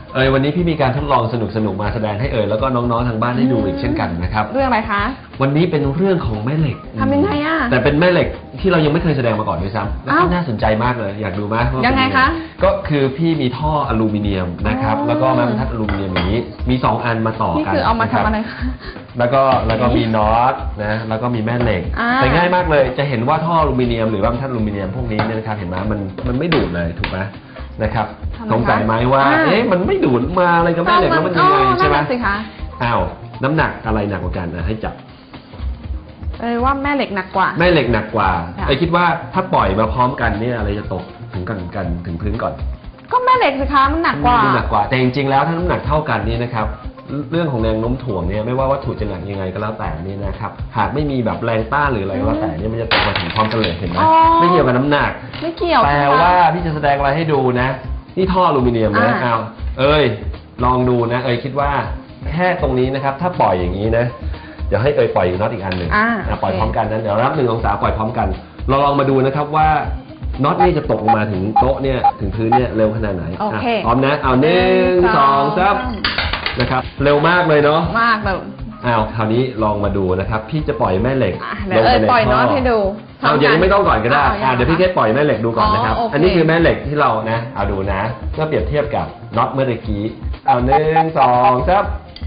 วันนี้พี่มีการทดลองสนุกมาแสดงให้แล้วก็น้องๆทางบ้านได้ดูอีกเช่นกันนะครับเรื่องอะไรคะวันนี้เป็นเรื่องของแม่เหล็กทำยังไงอ่ะแต่เป็นแม่เหล็กที่เรายังไม่เคยแสดงมาก่อนด้วยซ้ำแล้วก็น่าสนใจมากเลยอยากดูไหมยังไงคะก็คือพี่มีท่ออลูมิเนียมนะครับแล้วก็ไม้บรรทัดอลูมิเนียมอย่างนี้มี2อันมาต่อกันนี่คือเอามาทำอะไรคะแล้วก็มีน็อตนะแล้วก็มีแม่เหล็กแต่ง่ายมากเลยจะเห็นว่าท่ออลูมิเนียมหรือว่าบรรทัดอลูมิเนียมพวกนี้เนี่ยนะครับเห็นไหมมันไม่ดูดเลยถูกไหมนะครับสงสัยไหมว่ามันไม่ดูดมาอะไรกับแม่เหล็กแล้วมันยังไงใช่ไหมอ้าวน้ำหนักอะไรหนักกว่ากันให้จับว่าแม่เหล็กหนักกว่าแม่เหล็กหนักกว่าคิดว่าถ้าปล่อยมาพร้อมกันเนี่ยอะไรจะตกถึงถึงพื้นก่อนก็แม่เหล็กสิคะมันหนักกว่าแต่จริงๆแล้วถ้าน้ำหนักเท่ากันนี่นะครับเรื่องของแรงโน้มถ่วงเนี่ยไม่ว่าวัตถุจะหนักยังไงก็แล้วแต่นี่นะครับหากไม่มีแบบแรงต้านหรืออะไรก็แล้วแต่เนี่ยมันจะตกมาถึงพร้อมกันเลยเห็นไหมไม่เกี่ยวกับน้ำหนักไม่เกี่ยวแต่ว่าพี่จะแสดงอะไรให้ดูนะนี่ท่ออลูมิเนียมนะลองดูนะคิดว่าแค่ตรงนี้นะครับถ้าปล่อยอย่างนี้นะเดี๋ยวให้ปล่อยน็อตอีกอันหนึ่งปล่อยพร้อมกันนะเดี๋ยวรับ1 องศาปล่อยพร้อมกันเราลองมาดูนะครับว่าน็อตนี่จะตกลงมาถึงโต๊ะเนี่ยถึงพื้นเนี่ยเร็วขนาดไหนพร้อมนะเอา1 2 3นะครับเร็วมากเลยเนาะมากแบบคราวนี้ลองมาดูนะครับพี่จะปล่อยแม่เหล็กลงไปในท่อปล่อยน็อตให้ดูอย่างนี้ไม่ต้องก่อนก็ได้เดี๋ยวพี่แค่ปล่อยแม่เหล็กดูก่อนนะครับอันนี้คือแม่เหล็กที่เรานะเอาดูนะก็เปรียบเทียบกับน็อตเมื่อกี้เอา1 2 3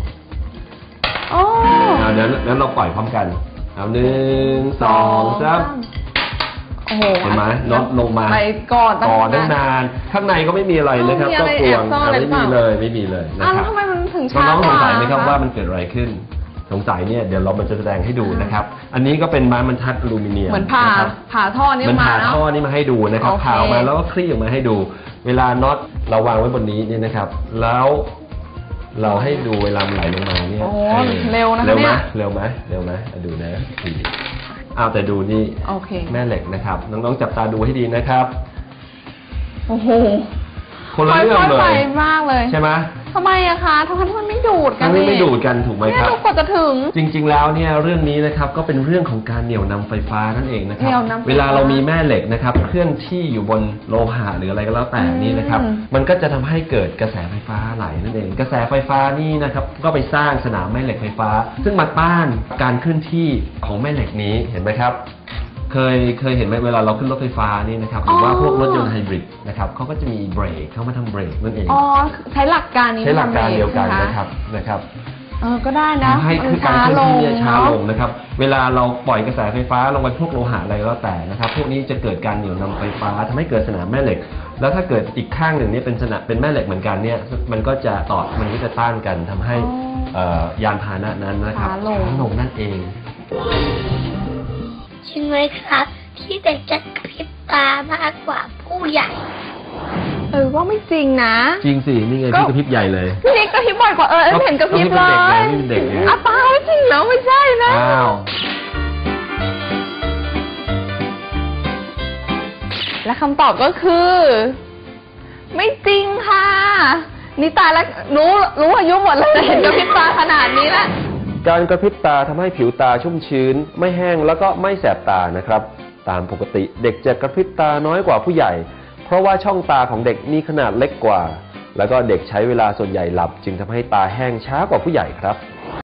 นั้นเราปล่อยพร้อมกันเอา1 2 3เห็นไหมน็อตลงมาไปก่อนตั้งนานข้างในก็ไม่มีอะไรนะครับก็กลวงไม่มีเลยนะครับทำไมมันถึงช้าน้องสงสัยไหมครับว่ามันเกิดอะไรขึ้นสงสัยเนี่ยเดี๋ยวเราจะแสดงให้ดูนะครับอันนี้ก็เป็นไม้บรรทัดอลูมิเนียมเหมือนผ่าท่อนี้มาผ่าท่อนี้มาให้ดูนะครับผ่าออกมาแล้วก็คลี่ออกมาให้ดูเวลาน็อตเราวางไว้บนนี้เนี่ยนะครับแล้วเราให้ดูเวลามันไหลลงมาเนี่ยเร็วนะเนี่ยเร็วไหมดูนะแต่ดูนี่แม่เหล็กนะครับน้องๆจับตาดูให้ดีนะครับโอ้โหคนละเรื่องเลยมากเลยใช่ไหมทำไมอะคะทำไมมันไม่ดูดกันไม่ดูดกันถูกไหมครับกว่าจะถึงจริงๆแล้วเนี่ยเรื่องนี้นะครับก็เป็นเรื่องของการเหนี่ยวนำไฟฟ้านั่นเองนะครับเวลาเรามีแม่เหล็กนะครับเคลื่อนที่อยู่บนโลหะหรืออะไรก็แล้วแต่นี่นะครับมันก็จะทำให้เกิดกระแสไฟฟ้าไหลนั่นเองกระแสไฟฟ้านี่นะครับก็ไปสร้างสนามแม่เหล็กไฟฟ้าซึ่งมาต้านการเคลื่อนที่ของแม่เหล็กนี้เห็นไหมครับเคยเห็นไหมเวลาเราขึ้นรถไฟฟ้านี่นะครับหรือว่าพวกรถยนต์ไฮบริดนะครับเขาก็จะมีเบรกเข้ามาทำเบรกนั่นเองใช้หลักการนี้ใช้หลักการเดียวกันนะครับก็ได้นะให้คือการเคลื่อนที่ช้าลงนะครับเวลาเราปล่อยกระแสไฟฟ้าลงไปพวกโลหะอะไรก็แล้วแต่นะครับพวกนี้จะเกิดการเหนี่ยวนำไฟฟ้าทำให้เกิดสนามแม่เหล็กแล้วถ้าเกิดอีกข้างหนึ่งนี่เป็นแม่เหล็กเหมือนกันเนี่ยมันก็จะต้านกันทำให้ยานพาหนะนั้นนะครับช้าลงนั่นเองใช่ไหมครับที่เด็กจะกระพริบตามากกว่าผู้ใหญ่ว่าไม่จริงนะจริงสินี่ไงพี่กระพริบใหญ่เลยพี่กระพริบบ่อยกว่าเห็นกระพริบเลยนี่เป็นเด็กนะป้าไม่จริงแล้วไม่ใช่นะและคำตอบก็คือไม่จริงค่ะนี่ตายแล้วรู้อายุหมดเลยเห็นกระพริบตาขนาดนี้แล้วการกระพริบตาทำให้ผิวตาชุ่มชื้นไม่แห้งแล้วก็ไม่แสบตานะครับตามปกติเด็กจะกระพริบตาน้อยกว่าผู้ใหญ่เพราะว่าช่องตาของเด็กมีขนาดเล็กกว่าแล้วก็เด็กใช้เวลาส่วนใหญ่หลับจึงทำให้ตาแห้งช้ากว่าผู้ใหญ่ครับ